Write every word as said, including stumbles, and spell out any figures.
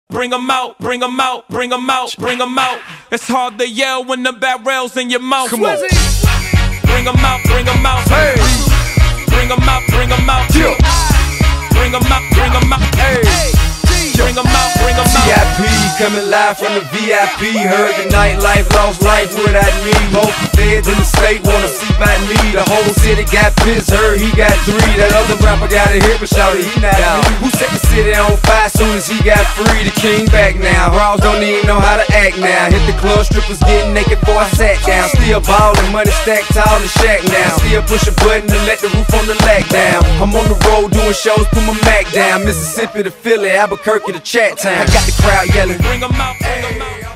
bring 'em out, bring 'em out, bring 'em out, bring 'em out. It's hard to yell when the barrel's in your mouth. Come on. Bring 'em out, bring 'em out. Hey. Bring 'em out, bring 'em out. Yeah. Bring 'em out, bring 'em out. Hey. Bring 'em out, bring 'em out. T I P coming live from the V I P. Heard the nightlife, lost life without me. Both the feds in the state wanna see by me. The whole city got pissed, heard he got three. That other rapper got a hit, but shouted he not out. Who set the city on fire soon as he got free? The king back now. Raws don't even know how to act now. Hit the club, strippers getting naked before I sat down. Still ballin', money stacked tall in shack now. Still push a button to let the roof on the lack down. I'm on the road doing shows, put my Mac down. Mississippi to Philly, Albuquerque to Chat Town. I got the crowd yelling, Bring 'em out, bring 'em out.